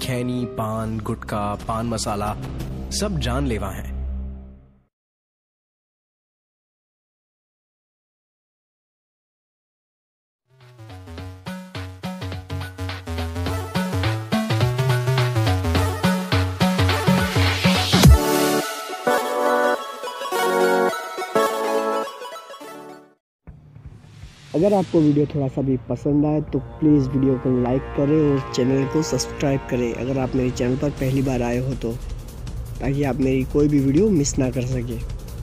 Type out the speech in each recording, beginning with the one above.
खैनी, पान, गुटखा, पान मसाला सब जानलेवा हैं। अगर आपको वीडियो थोड़ा सा भी पसंद आए तो प्लीज़ वीडियो को लाइक करें और चैनल को सब्सक्राइब करें अगर आप मेरे चैनल पर पहली बार आए हो तो, ताकि आप मेरी कोई भी वीडियो मिस ना कर सकें।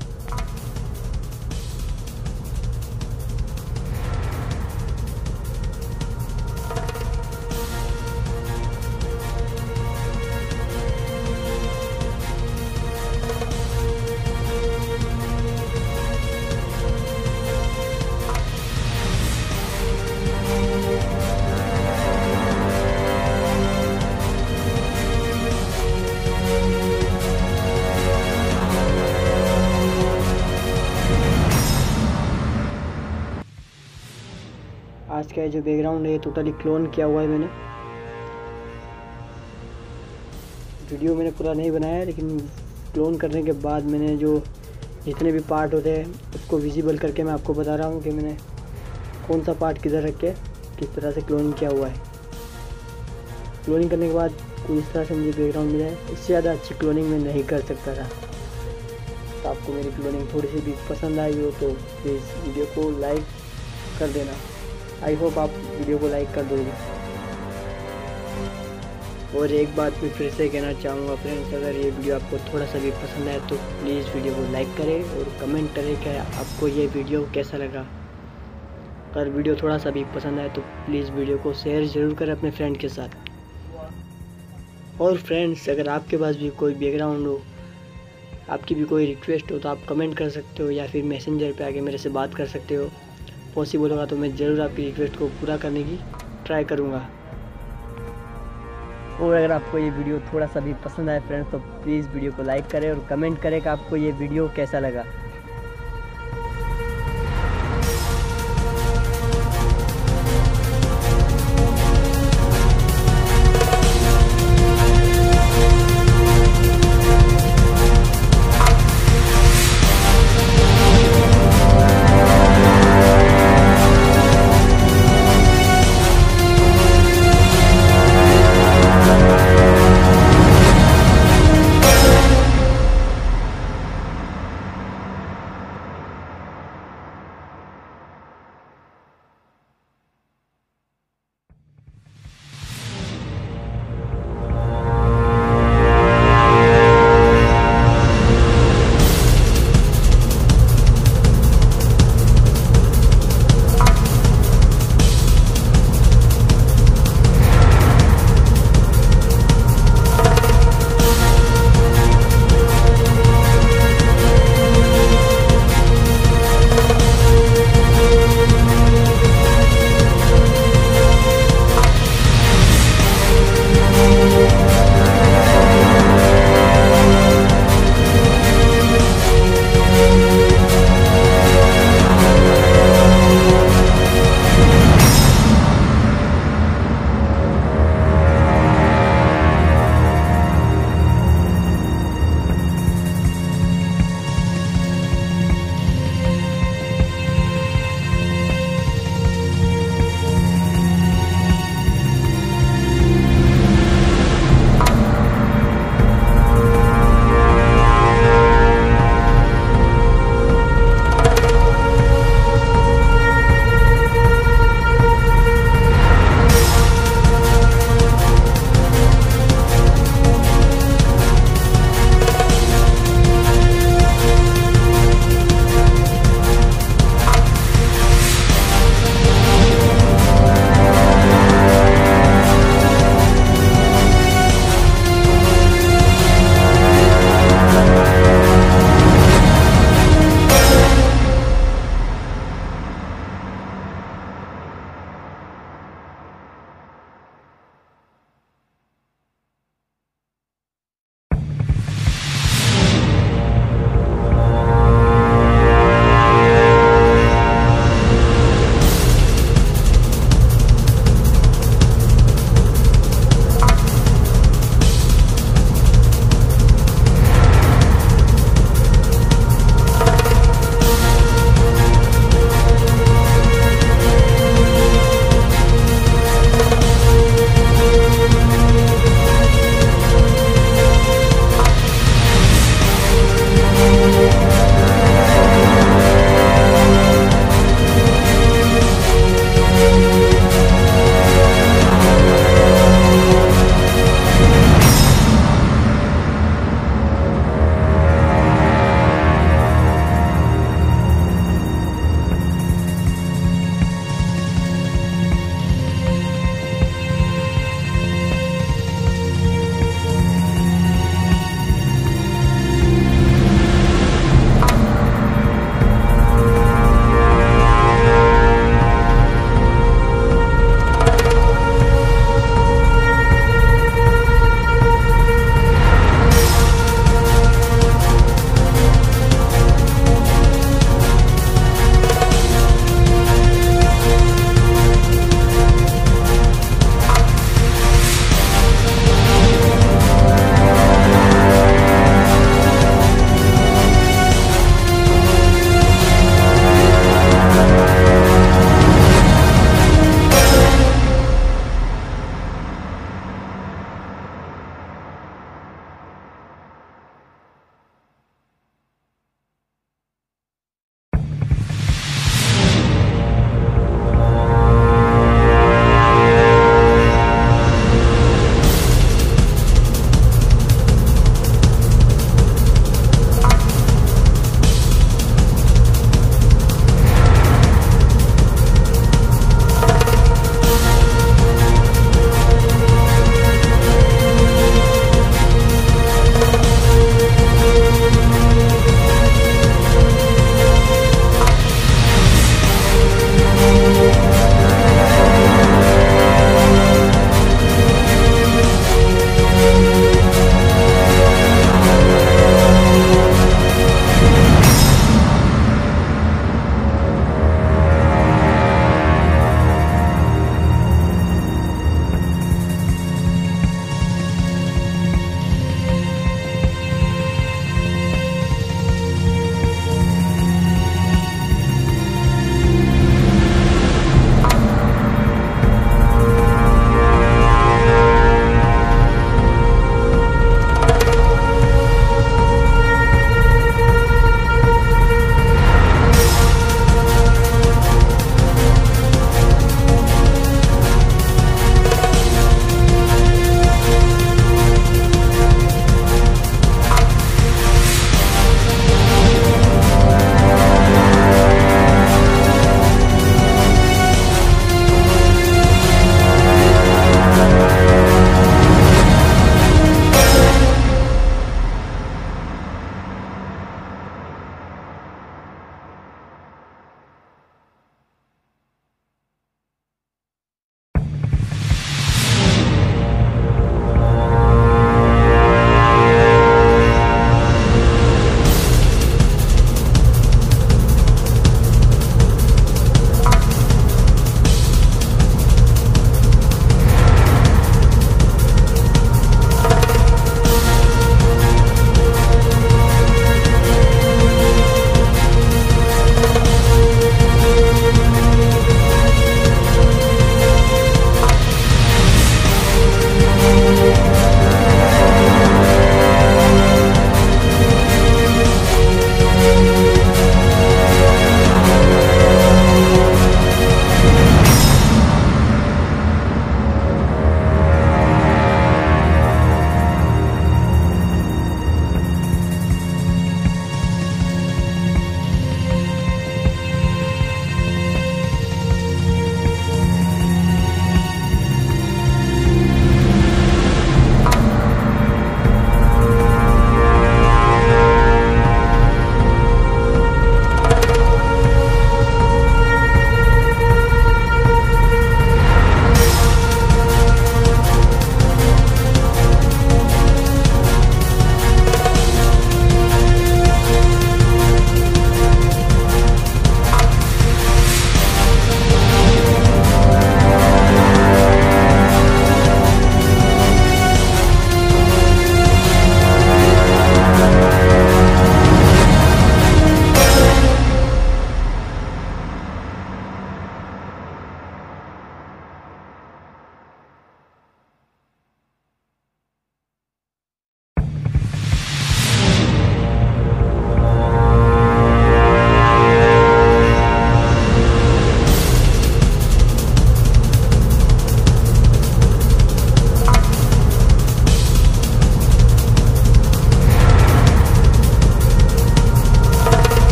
आज का जो बैकग्राउंड है टोटली क्लोन किया हुआ है मैंने। वीडियो मैंने पूरा नहीं बनाया है, लेकिन क्लोन करने के बाद मैंने जो जितने भी पार्ट होते हैं उसको विजिबल करके मैं आपको बता रहा हूँ कि मैंने कौन सा पार्ट किधर रख के किस तरह से क्लोनिंग किया हुआ है। क्लोनिंग करने के बाद कोई इस तरह से मुझे बैकग्राउंड मिला है। इससे ज़्यादा अच्छी क्लोनिंग मैं नहीं कर सकता था। तो आपको मेरी क्लोनिंग थोड़ी सी भी पसंद आई हो तो प्लीज़ वीडियो को लाइक कर देना। आई होप आप वीडियो को लाइक कर दोगे। और एक बात मैं फिर से कहना चाहूँगा फ्रेंड्स, अगर ये वीडियो आपको थोड़ा सा भी पसंद आए तो प्लीज़ वीडियो को लाइक करें और कमेंट करें कि आपको ये वीडियो कैसा लगा। अगर वीडियो थोड़ा सा भी पसंद आए तो प्लीज़ वीडियो को शेयर ज़रूर करें अपने फ्रेंड के साथ। और फ्रेंड्स, अगर आपके पास भी कोई बैकग्राउंड हो, आपकी भी कोई रिक्वेस्ट हो तो आप कमेंट कर सकते हो या फिर मैसेंजर पे आके मेरे से बात कर सकते हो। पॉसिबल होगा तो मैं ज़रूर आपकी रिक्वेस्ट को पूरा करने की ट्राई करूँगा। और अगर आपको ये वीडियो थोड़ा सा भी पसंद आए फ्रेंड्स तो प्लीज़ वीडियो को लाइक करें और कमेंट करें कि आपको ये वीडियो कैसा लगा।